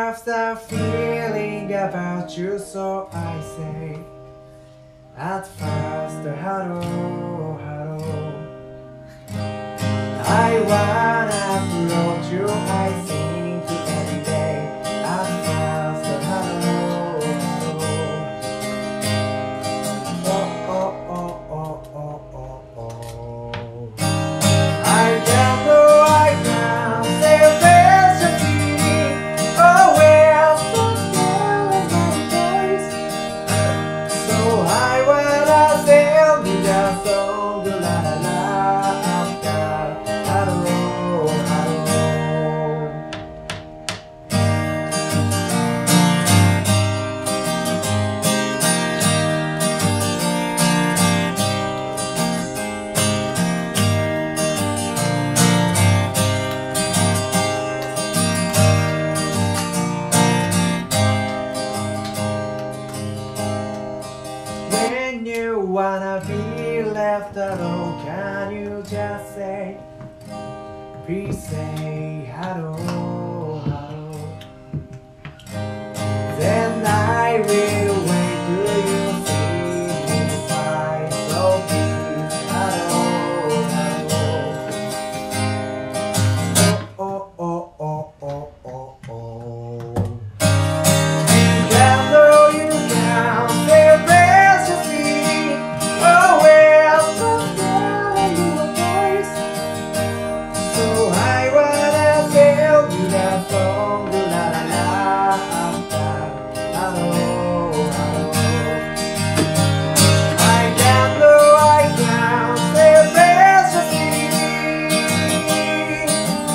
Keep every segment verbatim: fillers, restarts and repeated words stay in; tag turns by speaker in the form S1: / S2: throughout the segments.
S1: have the feeling about you, so I say at first, hello, hello. I wanna approach you, I think every day. At first, hello, hello. Oh, oh, oh, oh, oh, oh, oh. I can't know, I can't say there's a feeling. Oh, well, my voice. So I wanna tell you that song, la la la, after, hello, hello. When you wanna be left alone, can you just say, please say hello, hello. Then I will wait till you see me smile. So please, hello, hello. Oh, oh, oh, oh, oh, oh, oh. Hello, you can say there's just me. Oh, well, just tell you a voice. So I wanna tell you that song, la la la, hello, hello. I can't know, I can't say there's just me.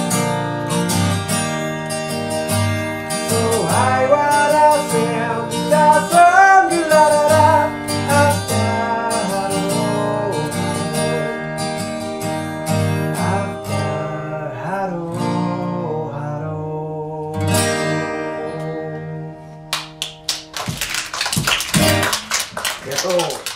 S1: So I wanna tell you that song, la la la, after, hello, after, hello, hello. Ito.